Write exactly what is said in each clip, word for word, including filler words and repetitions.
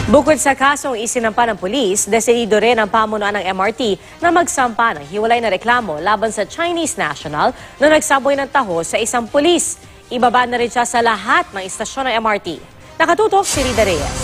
Bukod sa kasong isinampa ng pulis, desidido rin ang pamunuan ng M R T na magsampa ng hiwalay na reklamo laban sa Chinese national na nagsaboy ng taho sa isang pulis. Ibaba na rin siya sa lahat ng istasyon ng M R T. Nakatutok si Rida Reyes.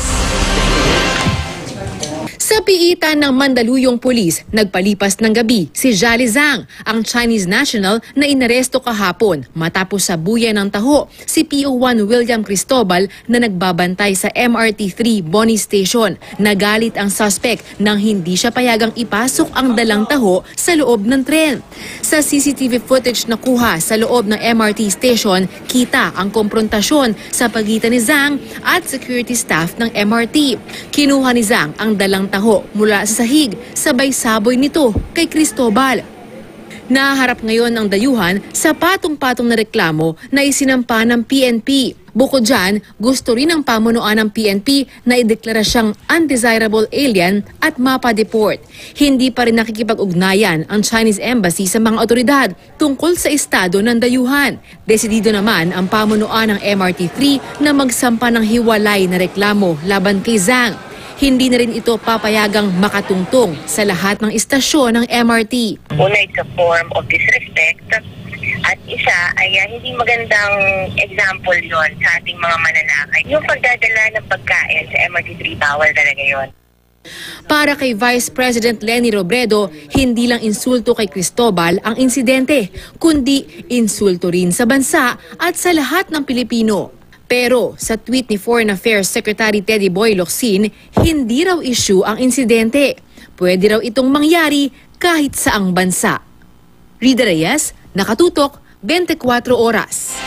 Sa piitan ng Mandaluyong Police, nagpalipas ng gabi si Jolly Zhang, ang Chinese national na inaresto kahapon matapos sabuyan ng taho si P O one William Cristobal na nagbabantay sa M R T three Boni Station. Nagalit ang suspect nang hindi siya payagang ipasok ang dalang taho sa loob ng tren. Sa C C T V footage na kuha sa loob ng M R T station, kita ang komprontasyon sa pagitan ni Zhang at security staff ng M R T. Kinuha ni Zhang ang dalang taho mula sa sahig, sabay saboy nito kay Cristobal. Naharap ngayon ang dayuhan sa patong-patong na reklamo na isinampa ng P N P. Bukod dyan, gusto rin ng pamunuan ng P N P na ideklara siyang undesirable alien at mapa-deport. Hindi pa rin nakikipag-ugnayan ang Chinese Embassy sa mga otoridad tungkol sa estado ng dayuhan. Desidido naman ang pamunuan ng M R T three na magsampa ng hiwalay na reklamo laban kay Zhang. Hindi na rin ito papayagang makatungtong sa lahat ng istasyon ng M R T. Una, it's a form of disrespect. At isa ay uh, hindi magandang example yon sa ating mga mananakay. Yung pagdadala ng pagkain sa M R T three, bawal talaga yon. Para kay Vice President Leni Robredo, hindi lang insulto kay Cristobal ang insidente, kundi insulto rin sa bansa at sa lahat ng Pilipino. Pero sa tweet ni Foreign Affairs Secretary Teddy Boy Locsin, hindi raw issue ang insidente. Pwede raw itong mangyari kahit saang bansa. Rida Reyes, Nakatutok, twenty-four oras.